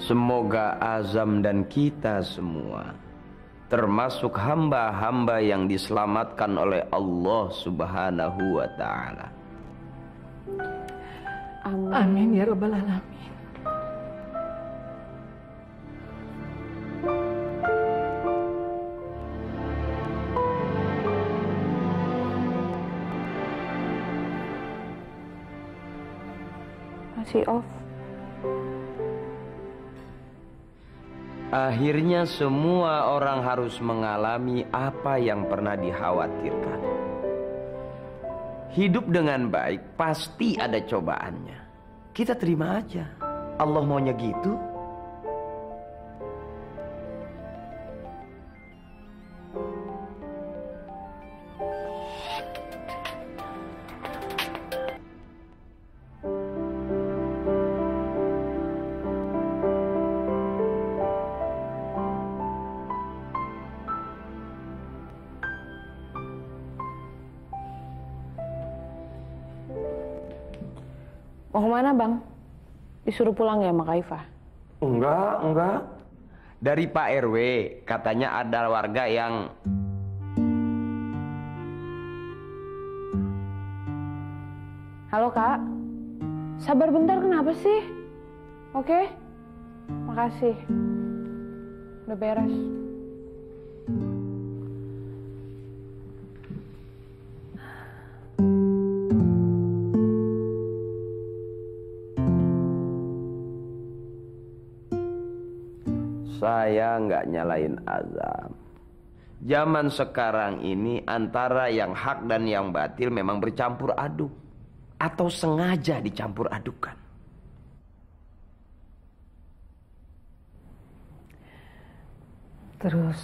Semoga Azam dan kita semua termasuk hamba-hamba yang diselamatkan oleh Allah Subhanahu wa Ta'ala. Amin. Amin ya Rabbal Alamin. Masih off. Akhirnya semua orang harus mengalami apa yang pernah dikhawatirkan. Hidup dengan baik pasti ada cobaannya. Kita terima aja. Allah maunya gitu. Mau kemana bang? Disuruh pulang ya sama Kak Iva? Enggak. Dari Pak RW, katanya ada warga yang... Halo Kak, sabar bentar, kenapa sih? Oke, makasih. Udah beres. Saya nggak nyalain Azam. Zaman sekarang ini antara yang hak dan yang batil memang bercampur aduk. Atau sengaja dicampur adukan. Terus,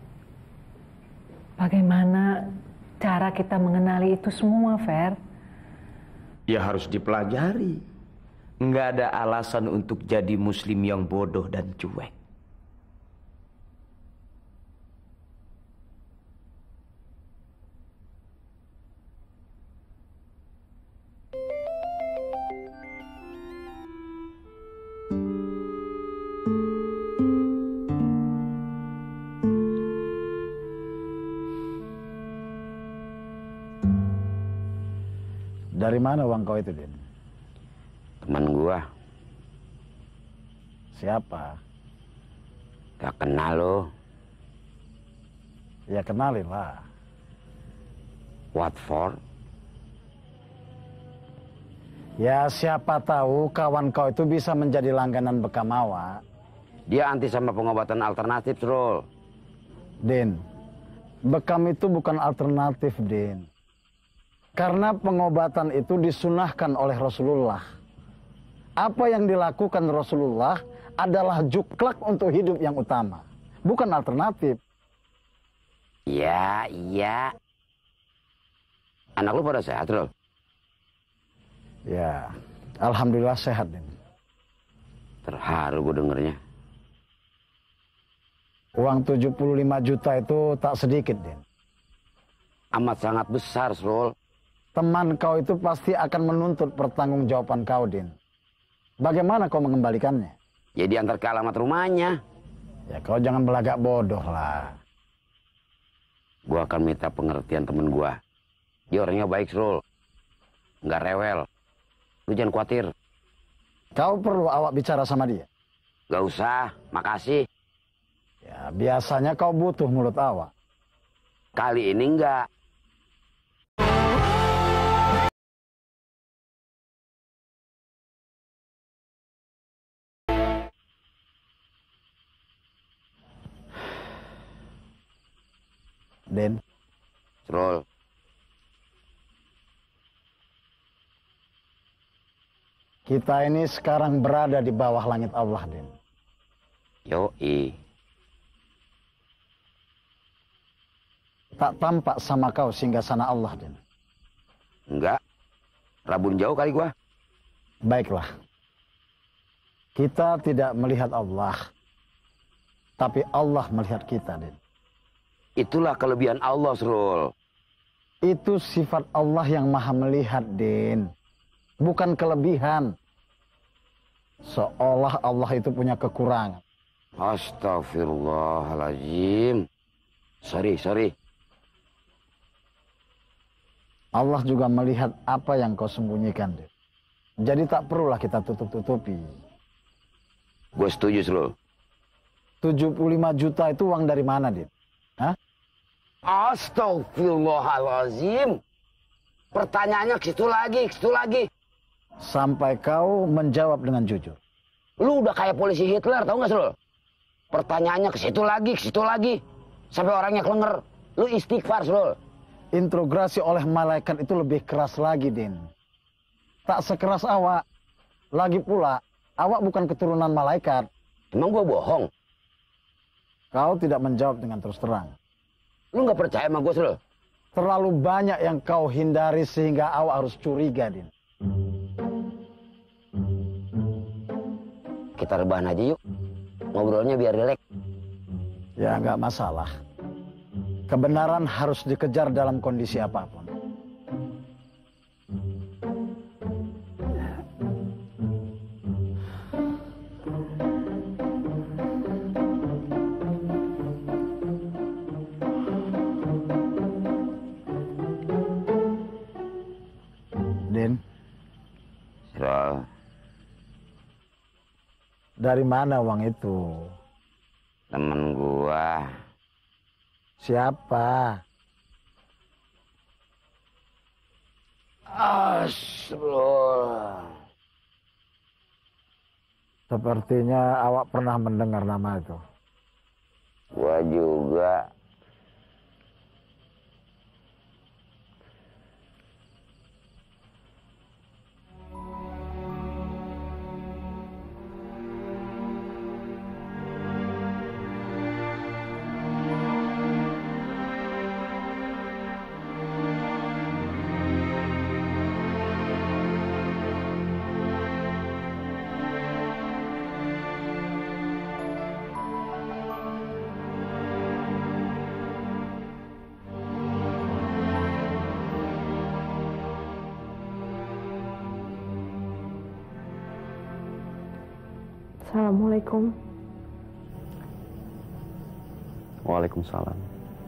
bagaimana cara kita mengenali itu semua, Fer? Ya harus dipelajari. Nggak ada alasan untuk jadi muslim yang bodoh dan cuek. Dari mana uang kau itu, Din? Teman gua. Siapa? Gak kenal lo. Ya kenalin lah. What for? Ya siapa tahu kawan kau itu bisa menjadi langganan Bekamawa. Dia anti sama pengobatan alternatif, Rul. Din, bekam itu bukan alternatif, Din. Karena pengobatan itu disunahkan oleh Rasulullah. Apa yang dilakukan Rasulullah adalah juklak untuk hidup yang utama. Bukan alternatif. Iya. Anak lu pada sehat, Rul? Ya, alhamdulillah sehat, Din. Terharu gue dengernya. Uang 75 juta itu tak sedikit, Din. Amat sangat besar, Rul. Teman kau itu pasti akan menuntut pertanggungjawaban kau, Din. Bagaimana kau mengembalikannya? Ya diantar ke alamat rumahnya. Ya kau jangan belagak bodoh lah. Gua akan minta pengertian temen gua. Dia orangnya baik, Rul. Nggak rewel. Lu jangan khawatir. Kau perlu awak bicara sama dia? Gak usah, makasih. Ya biasanya kau butuh mulut awak. Kali ini enggak. Den, Rul. kita ini sekarang berada di bawah langit Allah, Den. Yoi. Tak tampak sama kau singgasana Allah, Den. Enggak. Rabun jauh kali gua. Baiklah. Kita tidak melihat Allah. Tapi Allah melihat kita, Den. Itulah kelebihan Allah, Rul. Itu sifat Allah yang maha melihat, Den. Bukan kelebihan. Seolah Allah itu punya kekurangan. Astagfirullahaladzim. Sorry. Allah juga melihat apa yang kau sembunyikan, Din. Jadi tak perlulah kita tutup-tutupi. Gue setuju, Srul. 75 juta itu uang dari mana, Din? Hah? Astagfirullahaladzim. Pertanyaannya ke situ lagi. Sampai kau menjawab dengan jujur. Lu udah kayak polisi Hitler, tau gak, Srul? Pertanyaannya ke situ lagi. Sampai orangnya kelenger. Lu istighfar, Srul. Interogasi oleh malaikat itu lebih keras lagi, Din. Tak sekeras awak. Lagi pula, awak bukan keturunan malaikat. Emang gua bohong? Kau tidak menjawab dengan terus terang. Lu gak percaya sama gua, Srul? Terlalu banyak yang kau hindari sehingga awak harus curiga, Din. Kita rebahan aja yuk. Ngobrolnya biar rileks. Ya, nggak masalah. Kebenaran harus dikejar dalam kondisi apapun. Din, Srul. dari mana uang itu? Temen gua. Siapa? Srul. Sepertinya awak pernah mendengar nama itu. Gua juga. Assalamualaikum. Waalaikumsalam.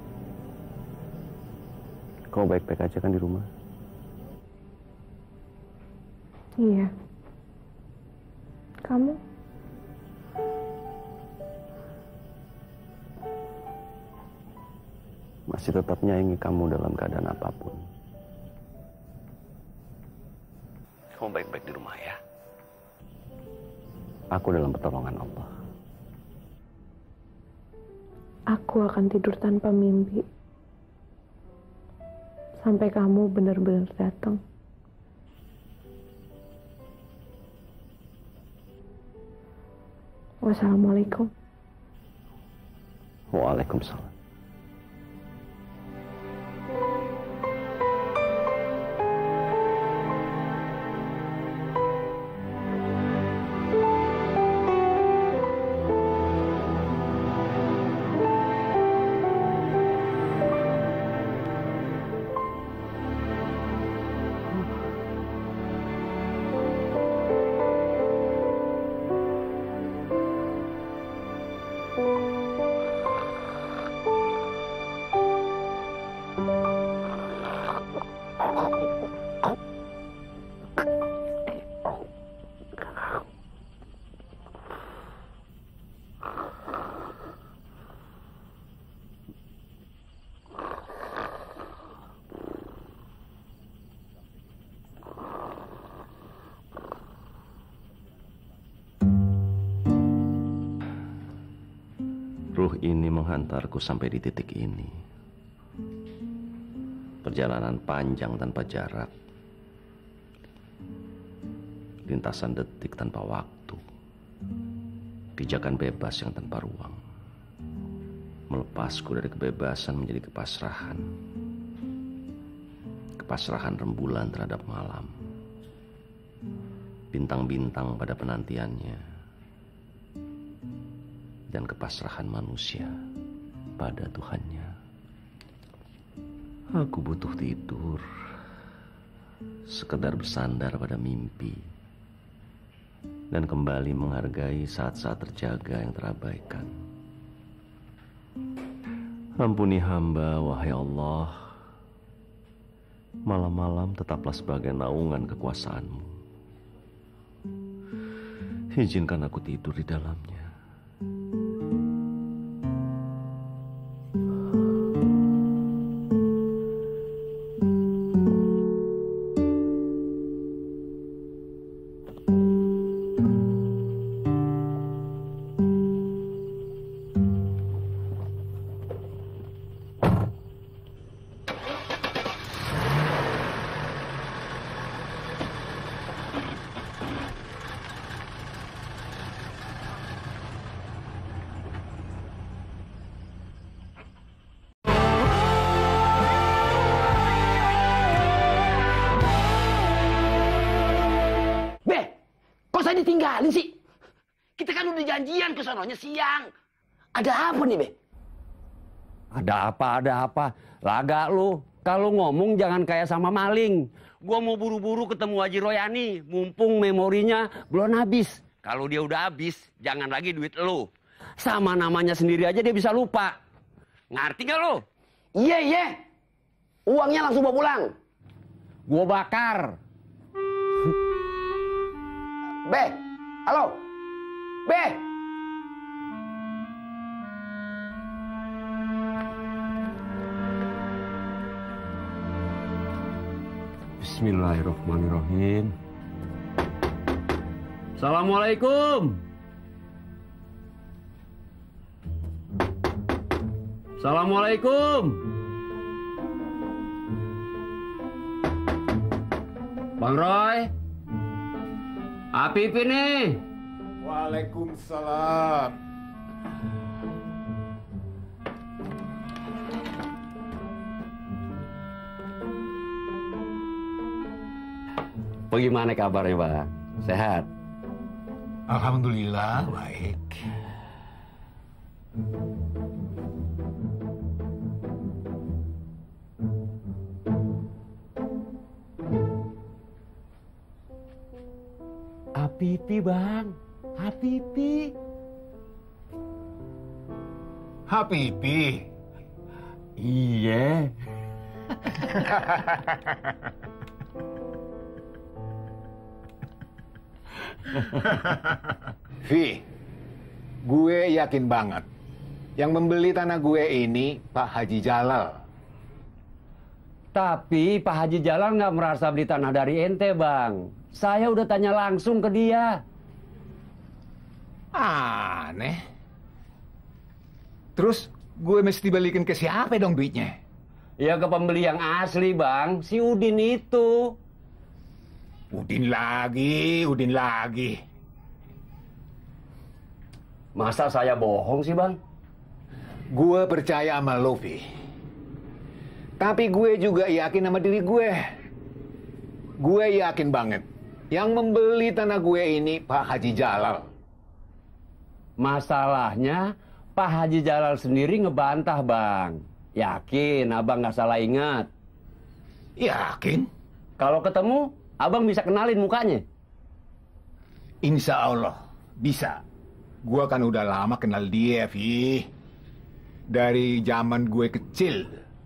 Kau baik-baik aja kan di rumah? Iya. Kamu? Masih tetap nyayangi kamu dalam keadaan apapun. Kamu baik-baik di rumah ya? Aku dalam pertolongan Allah. Aku akan tidur tanpa mimpi. Sampai kamu benar-benar datang. Wassalamualaikum. Waalaikumsalam. Ruh ini menghantarku sampai di titik ini. Perjalanan panjang tanpa jarak. Lintasan detik tanpa waktu. Pijakan bebas yang tanpa ruang. Melepasku dari kebebasan menjadi kepasrahan. Kepasrahan rembulan terhadap malam. Bintang-bintang pada penantiannya. Dan kepasrahan manusia pada Tuhannya. Aku butuh tidur, sekedar bersandar pada mimpi, dan kembali menghargai saat-saat terjaga yang terabaikan. Ampuni hamba, wahai Allah. Malam-malam tetaplah sebagai naungan kekuasaan-Mu. Izinkan aku tidur di dalamnya. Saya ditinggalin sih. Kita kan udah janjian ke sononya siang. Ada apa nih, Be? Ada apa? Laga lu. Kalau ngomong jangan kayak sama maling. Gua mau buru-buru ketemu Haji Royani. Mumpung memorinya belum habis. Kalau dia udah habis, jangan lagi duit lu. Sama namanya sendiri aja dia bisa lupa. Ngerti gak lu? Iya. Uangnya langsung bawa pulang. Gua bakar. Be, halo? Be? Bismillahirrahmanirrahim. Assalamualaikum. Assalamualaikum. Bang Roy. Apip ini. Waalaikumsalam. Bagaimana kabarnya, Bang? Sehat? Alhamdulillah, baik. Hapipi, Bang. Hapipi. Hapipi. Iya. Vi, gue yakin banget yang membeli tanah gue ini Pak Haji Jalal. Tapi Pak Haji Jalal nggak merasa beli tanah dari ente, Bang. Saya udah tanya langsung ke dia. Aneh. Terus gue mesti balikin ke siapa dong duitnya? Ya ke pembeli yang asli, Bang. Si Udin itu. Udin lagi. Masa saya bohong sih, Bang? Gue percaya sama lo, Vi. Tapi gue juga yakin sama diri gue. Gue yakin banget. Yang membeli tanah gue ini Pak Haji Jalal. Masalahnya Pak Haji Jalal sendiri ngebantah, Bang. Yakin Abang nggak salah ingat? Yakin? Kalau ketemu, Abang bisa kenalin mukanya? Insya Allah bisa. Gue kan udah lama kenal dia, Vi. Dari zaman gue kecil.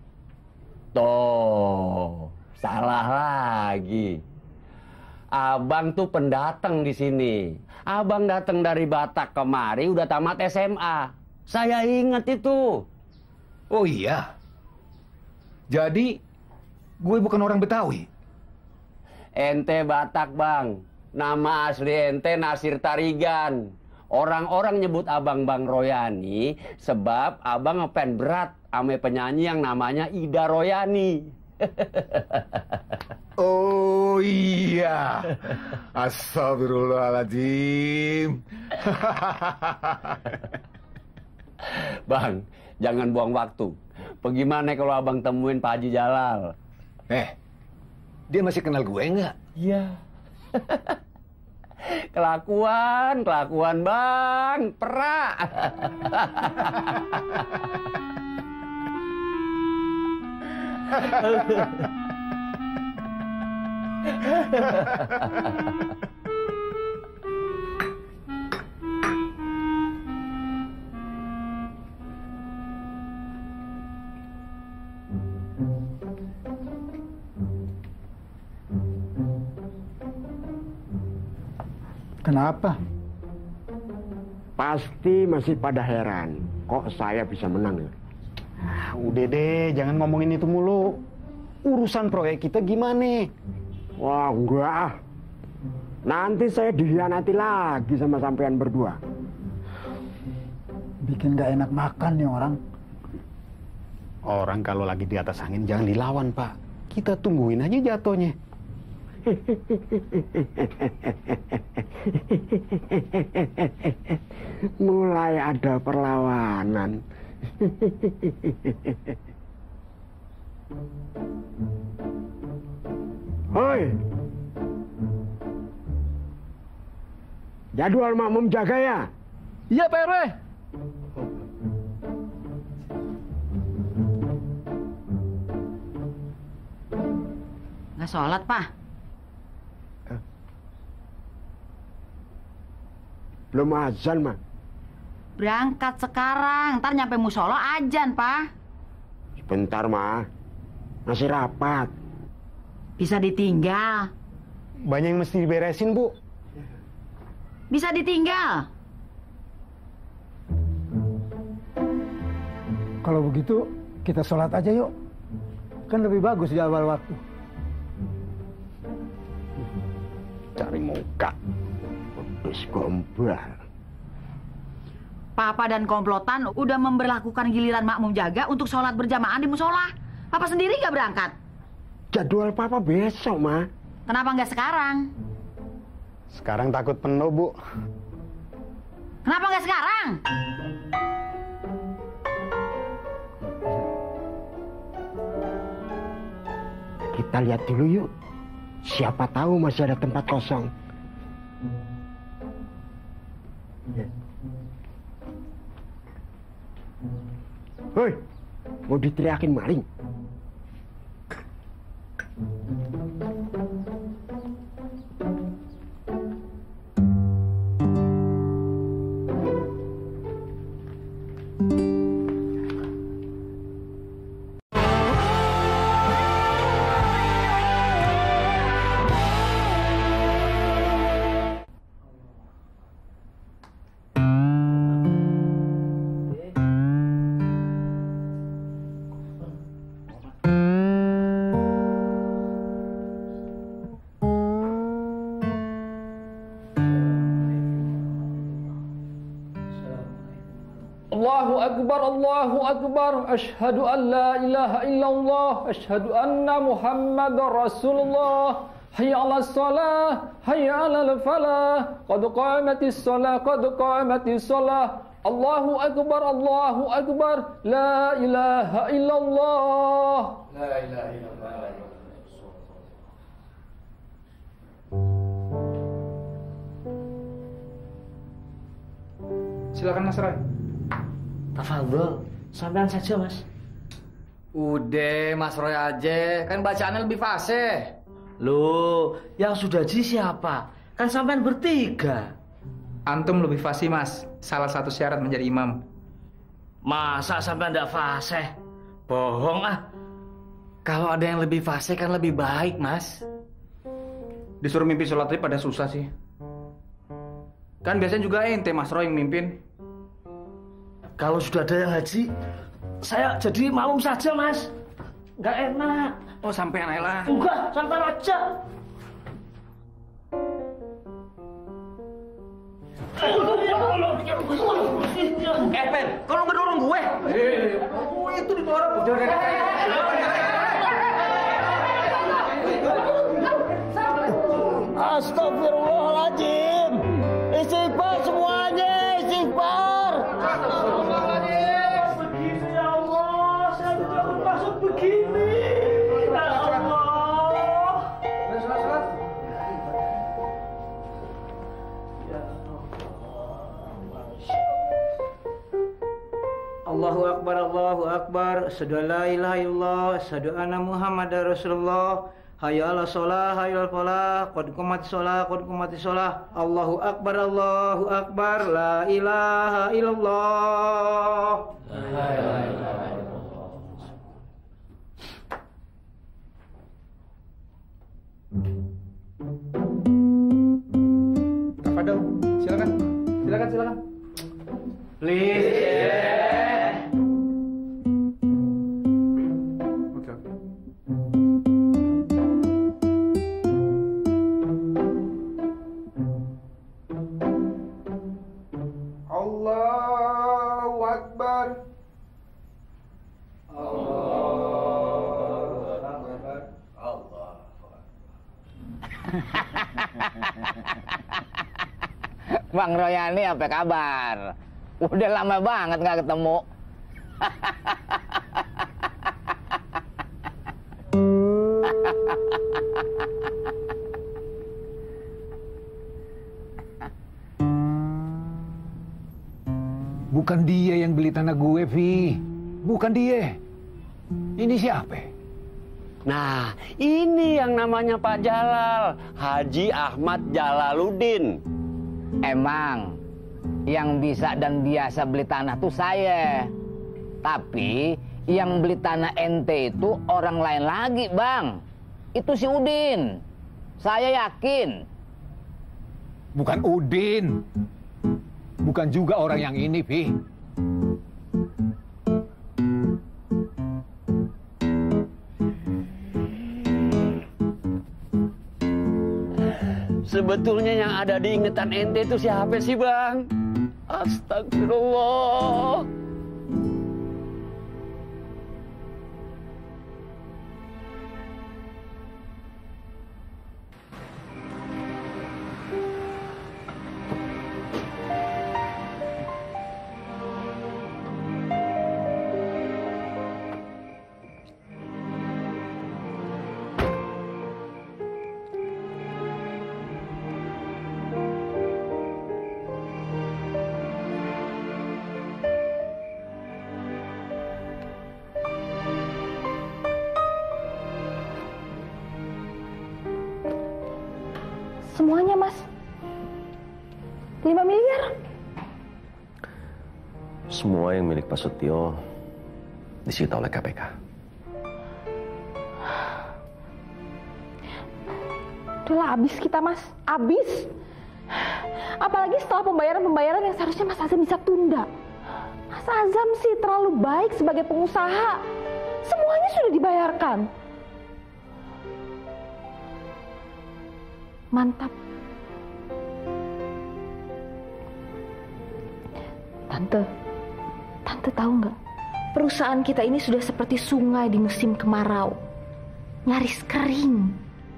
Tuh, salah lagi. Abang tuh pendatang di sini. Abang datang dari Batak kemari udah tamat SMA. Saya ingat itu. Oh iya? Jadi, gue bukan orang Betawi? Ente Batak, Bang. Nama asli ente Nasir Tarigan. Orang-orang nyebut abang Bang Royani sebab abang ngefans berat sama penyanyi yang namanya Ida Royani. Oh iya. Astagfirullahaladzim. Bang, jangan buang waktu. Bagaimana kalau abang temuin Pak Haji Jalal? Dia masih kenal gue nggak? Iya. Kelakuan Bang, perak. Kenapa? Pasti masih pada heran, kok saya bisa menang ya? Udah deh, jangan ngomongin itu mulu. Urusan proyek kita gimana? Wah, enggak. Nanti saya dihianati lagi sama sampean berdua. Bikin gak enak makan nih orang. Orang kalau lagi di atas angin jangan dilawan, Pak. Kita tungguin aja jatuhnya. Mulai ada perlawanan. Hoi, jadwal makmum jaga ya? Iya Pak RW. Nggak sholat, Pak? Belum azan, mah. Berangkat sekarang, ntar nyampe musola ajan, Pak. Sebentar, mah. Masih rapat. Bisa ditinggal. Banyak yang mesti diberesin, Bu. Bisa ditinggal. Kalau begitu kita sholat aja yuk. Kan lebih bagus di awal waktu. Cari muka. Habis gombal. Papa dan komplotan udah memberlakukan giliran makmum jaga untuk sholat berjamaah di musola. Papa sendiri nggak berangkat. Jadwal Papa besok, mah. Kenapa nggak sekarang? Sekarang takut penuh, Bu. Kenapa nggak sekarang? Kita lihat dulu yuk. Siapa tahu masih ada tempat kosong. Hoi, mau diteriakin maling? Allahu Akbar, asyhadu an la ilaha illallah, asyhadu anna Muhammadar Rasulullah. Hayya 'alas shalah, hayya 'alal falah, qad qamatis shalah, qad qamatis shalah. Allahu Akbar, la ilaha illallah. La ilaha illallah. Silakan Mas Roy. Tafadhol, sampean saja Mas. Udah Mas Roy aja, kan bacaannya lebih fasih. Loh, yang sudah ji siapa? Kan sampean bertiga. Antum lebih fasih Mas, salah satu syarat menjadi imam. Masa sampean ndak fasih? Bohong ah. Kalau ada yang lebih fasih kan lebih baik Mas. Disuruh mimpin sholat pada susah sih. Kan biasanya juga ente Mas Roy yang mimpin. Kalau sudah ada yang haji, saya jadi makmum saja, Mas. Nggak enak. Oh, sampean lah. Enggak, sampean aja. Ben, kalau nggak dorong gue. Itu didorong. Astagfirullahaladzim. Istighfar semuanya, istighfar. Begini ya Allah, saya tidak bermaksud begini. Ya Allah. Allahu Akbar, Allahu Akbar. Asyhadu an la ilaha illallah, asyhadu anna Muhammadar Rasulullah. Hayya 'alas shalah, hayya 'alal falah, qad qamatis shalah, qad qamatis shalah. Allahu Akbar, Allahu Akbar, la ilaha illallah. La ilaha illallah. Tafadhol. Akbar. Allahu Akbar. Bang Royani apa kabar? Udah lama banget nggak ketemu. Bukan dia yang beli tanah gue, Vi. Bukan dia. Ini siapa? Nah, ini yang namanya Pak Jalal, Haji Ahmad Jalaluddin. Emang yang bisa dan biasa beli tanah tuh saya. Tapi yang beli tanah ente itu orang lain lagi, Bang. Itu si Udin. Saya yakin. Bukan Udin. Bukan juga orang yang ini, Vi. Sebetulnya yang ada di ingatan ente itu siapa sih, Bang? Astagfirullah. Semuanya, Mas. 5 miliar. Semua yang milik Pak Setio disita oleh KPK. Udahlah, habis kita, Mas. Habis. Apalagi setelah pembayaran-pembayaran yang seharusnya Mas Azam bisa tunda. Mas Azam sih terlalu baik sebagai pengusaha. Semuanya sudah dibayarkan. Mantap. Tante tahu nggak? Perusahaan kita ini sudah seperti sungai di musim kemarau. Nyaris kering.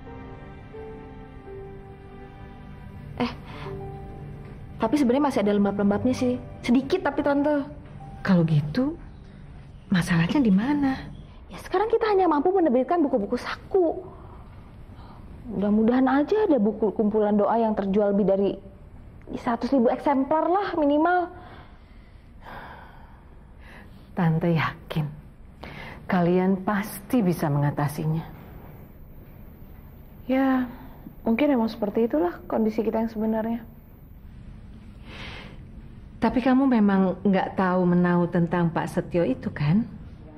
Tapi sebenarnya masih ada lembab-lembabnya sih. Sedikit tapi Tante. Kalau gitu, masalahnya di mana? Ya sekarang kita hanya mampu menerbitkan buku-buku saku. Mudah-mudahan aja ada buku kumpulan doa yang terjual lebih dari 100.000 eksemplar lah minimal. Tante yakin kalian pasti bisa mengatasinya. Ya, mungkin emang seperti itulah kondisi kita yang sebenarnya. Tapi kamu memang nggak tahu menahu tentang Pak Setio itu kan?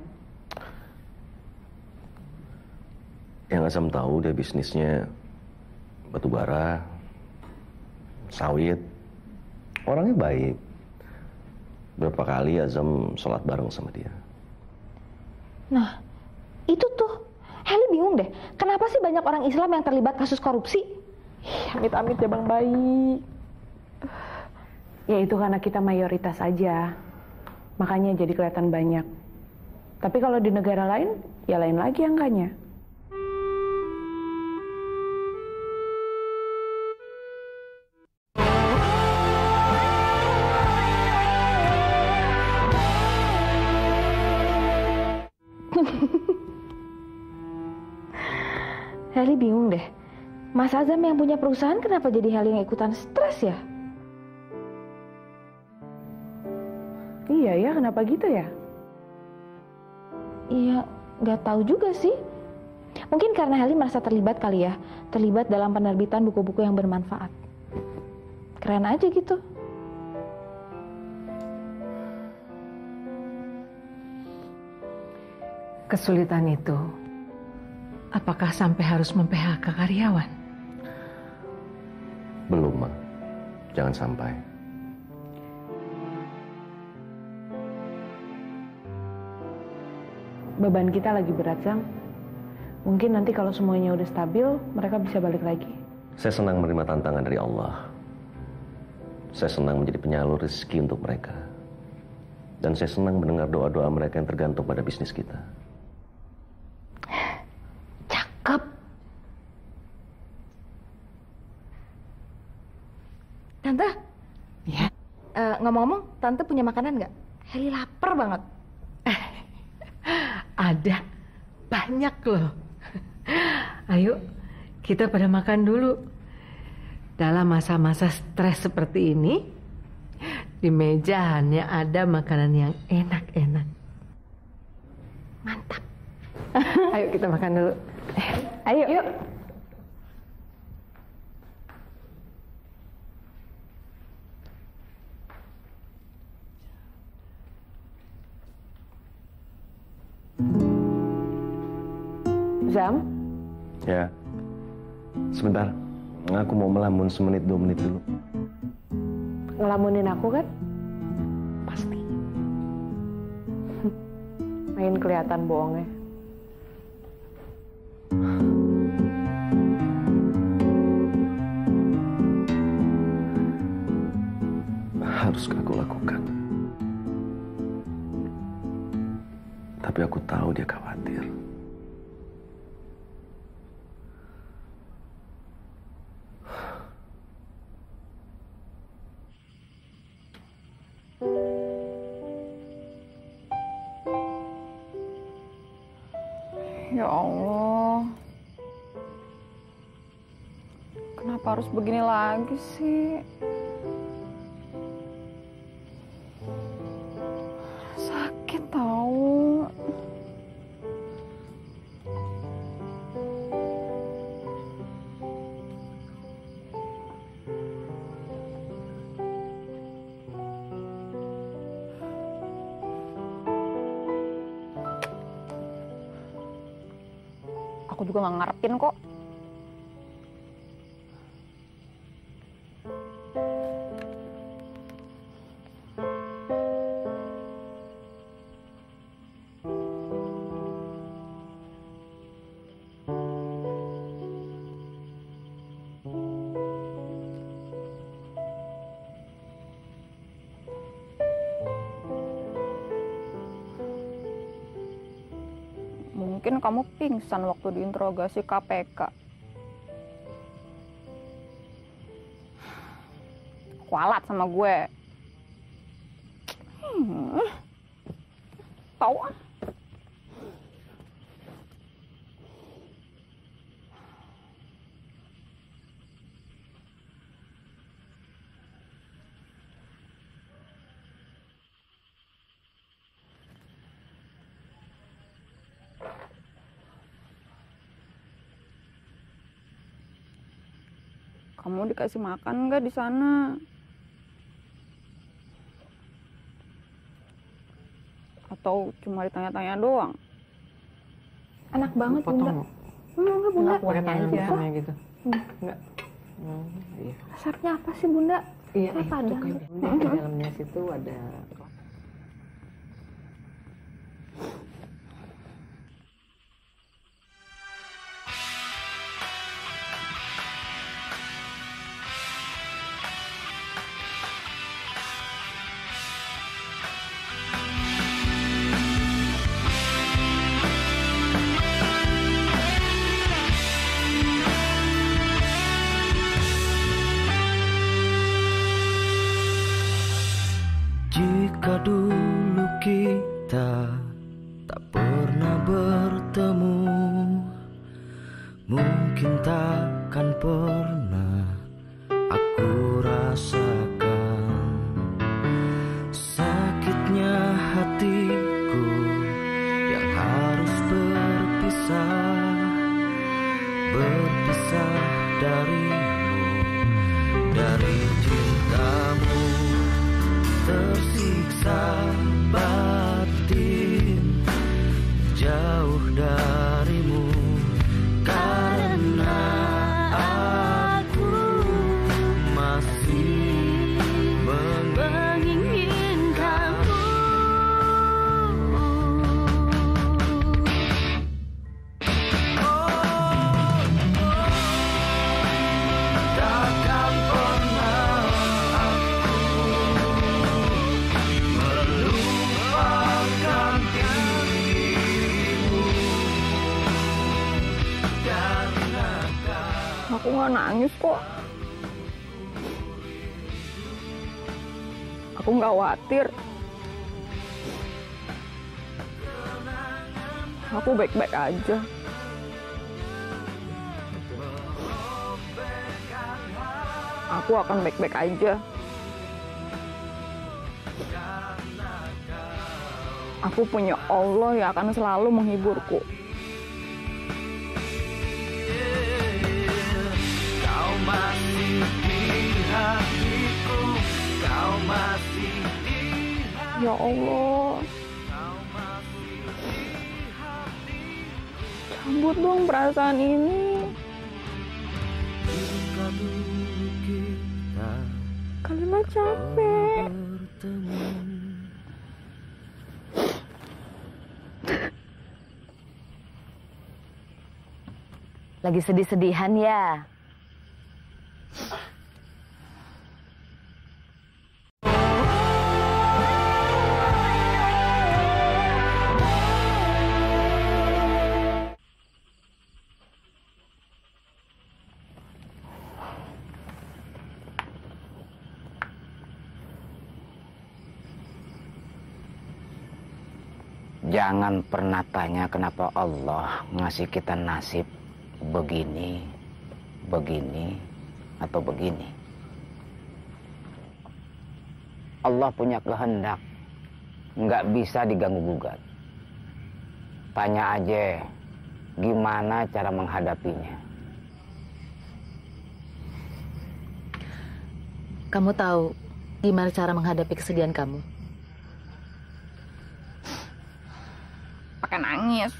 Yang Azam tahu dia bisnisnya batu bara, sawit. Orangnya baik. Berapa kali Azam sholat bareng sama dia. Nah, itu tuh. Heli bingung deh. Kenapa sih banyak orang Islam yang terlibat kasus korupsi? Amit-amit ya Bang Bayi. Ya itu karena kita mayoritas aja. Makanya jadi kelihatan banyak. Tapi kalau di negara lain, ya lain lagi angkanya. Heli bingung deh. Mas Azam yang punya perusahaan kenapa jadi Heli yang ikutan stres ya? Iya ya, kenapa gitu ya? Iya, nggak tahu juga sih. Mungkin karena Heli merasa terlibat kali ya. Terlibat dalam penerbitan buku-buku yang bermanfaat. Keren aja gitu. Kesulitan itu, apakah sampai harus mem-PHK karyawan? Belum, Ma. Jangan sampai. Beban kita lagi berat, Zam. Mungkin nanti kalau semuanya udah stabil, mereka bisa balik lagi. Saya senang menerima tantangan dari Allah. Saya senang menjadi penyalur rezeki untuk mereka. Dan saya senang mendengar doa-doa mereka yang tergantung pada bisnis kita. Cakep. Tante? Ya? Ngomong-ngomong, Tante punya makanan nggak? Heli lapar banget. Ada. Banyak loh. Ayo, kita pada makan dulu. Dalam masa-masa stres seperti ini, di meja hanya ada makanan yang enak-enak. Mantap. Ayo kita makan dulu. Ayo. Yuk. Zam? Ya, sebentar. Aku mau melamun semenit 2 menit dulu. Ngelamunin aku kan? Pasti. Main kelihatan bohongnya. Haruskah aku lakukan? Tapi aku tahu dia khawatir. Ya Allah. Kenapa harus begini lagi sih? Sakit tahu. Aku juga nggak ngarepin kok. Mungkin kamu pingsan waktu diinterogasi KPK. Kualat sama gue. Tahu ah. Kamu dikasih makan nggak di sana? Atau cuma ditanya-tanya doang? Enak banget, Bunda. Enggak, Bunda. Pakai tangan gitu. Enggak. Iya. Resepnya apa sih, Bunda? Iya, apa ada? Di dalamnya situ ada. Jika Aku nggak nangis kok. Aku nggak khawatir. Aku baik-baik aja. Aku akan baik-baik aja. Aku punya Allah yang akan selalu menghiburku. Kau masih di hatiku, kau masih di hatiku. Ya Allah. Cabut dong perasaan ini. Kalila capek. Lagi sedih-sedihan ya? Jangan pernah tanya kenapa Allah ngasih kita nasib begini, begini, atau begini. Allah punya kehendak, nggak bisa diganggu-gugat. Tanya aja, gimana cara menghadapinya. Kamu tahu gimana cara menghadapi kesedihan kamu? Pakai nangis.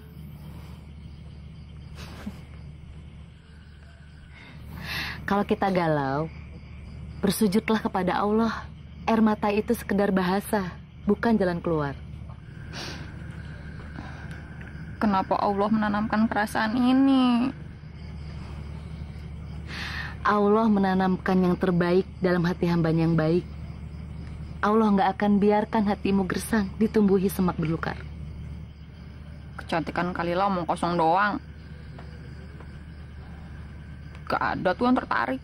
Kalau kita galau, bersujudlah kepada Allah. Air mata itu sekedar bahasa, bukan jalan keluar. Kenapa Allah menanamkan perasaan ini? Allah menanamkan yang terbaik dalam hati hambanya yang baik. Allah nggak akan biarkan hatimu gersang ditumbuhi semak belukar. Kecantikan Kalila omong kosong doang. Gak ada tuh yang tertarik.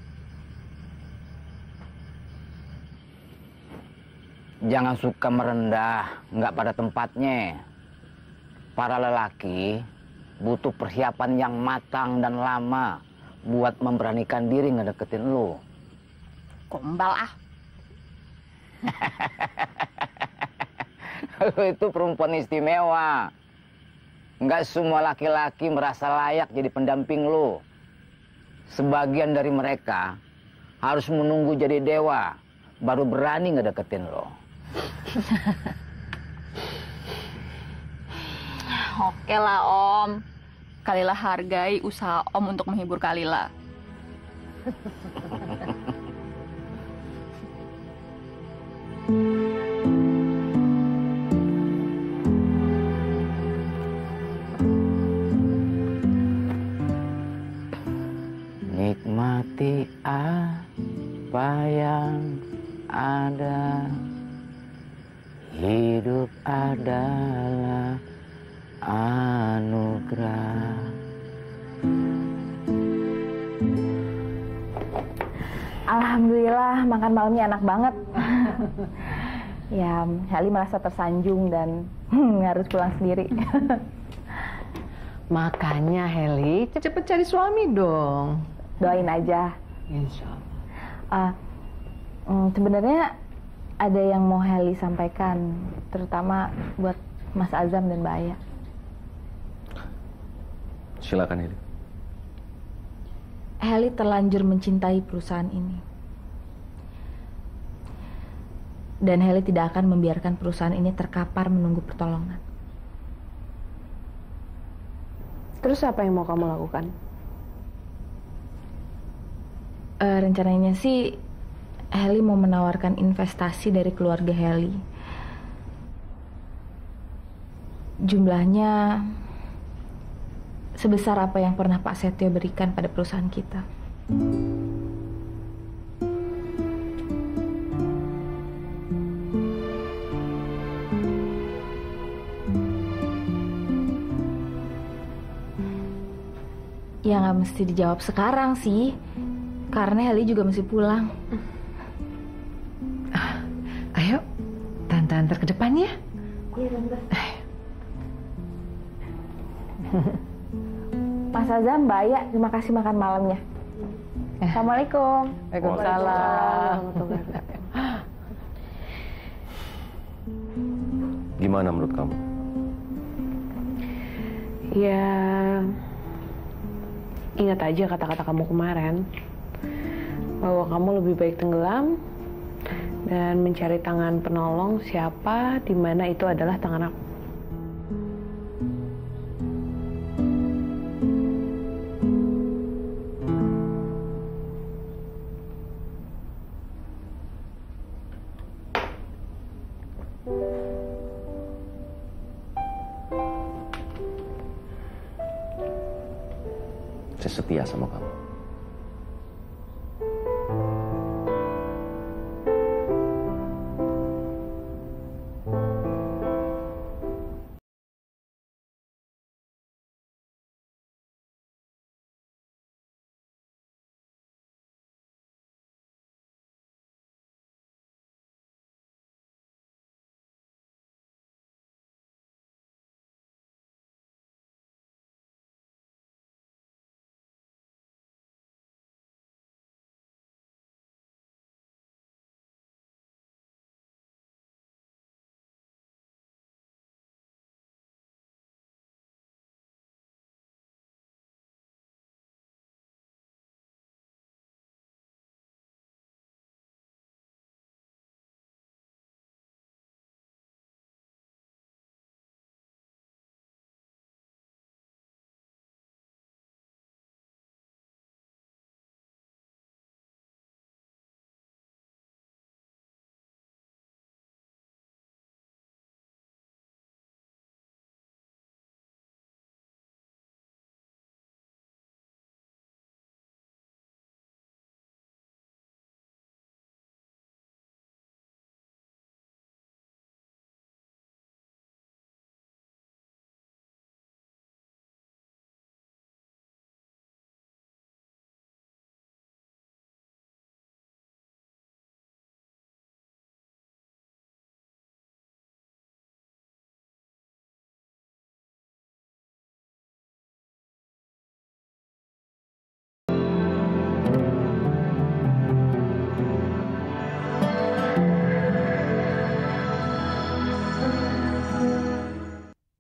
Jangan suka merendah, nggak pada tempatnya. Para lelaki butuh persiapan yang matang dan lama buat memberanikan diri ngedeketin lu. Gombal ah. Lu itu perempuan istimewa. Nggak semua laki-laki merasa layak jadi pendamping lu. Sebagian dari mereka harus menunggu jadi dewa baru berani ngedeketin lo. Oke lah Om. Kalila hargai usaha Om untuk menghibur Kalila. Nikmati apa yang ada. Hidup adalah anugerah. Alhamdulillah makan malamnya enak banget. Ya, Heli merasa tersanjung dan harus pulang sendiri. Makanya Heli, cepet cari suami dong. Doain aja. Insya Allah. Sebenarnya ada yang mau Heli sampaikan, terutama buat Mas Azam dan Mbak Aya. Silakan Heli. Heli terlanjur mencintai perusahaan ini. Dan Heli tidak akan membiarkan perusahaan ini terkapar menunggu pertolongan. Terus apa yang mau kamu lakukan? Rencananya sih Heli mau menawarkan investasi dari keluarga Heli. Jumlahnya sebesar apa yang pernah Pak Setio berikan pada perusahaan kita. Ya nggak mesti dijawab sekarang sih, karena Heli juga mesti pulang. Ayo, Tante antar ke depan ya. Iya, Tante. Mas Azam, Mbak Aya, terima kasih makan malamnya. Assalamualaikum. Waalaikumsalam. Gimana menurut kamu? Ya, ingat aja kata-kata kamu kemarin, bahwa kamu lebih baik tenggelam dan mencari tangan penolong siapa, di mana itu adalah tangan aku. Saya setia sama kamu.